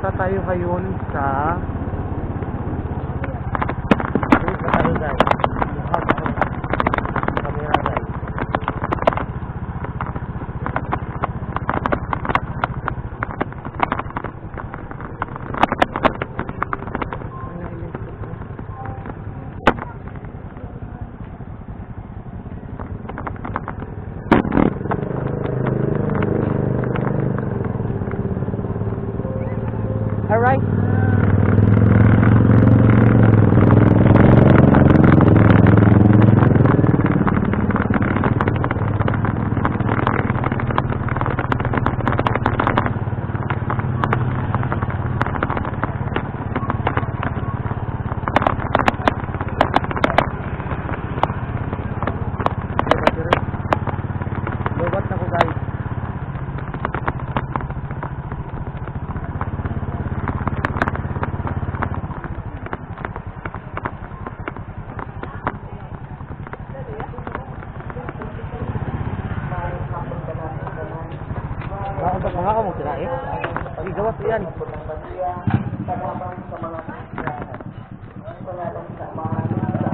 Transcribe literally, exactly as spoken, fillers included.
Punta tayo ngayon sa sa ano guys, buhag ako ng camera guys. Alright. Lobat ako guys. Bakit mga kamong sila eh? Pag-igawas yan. Sa mga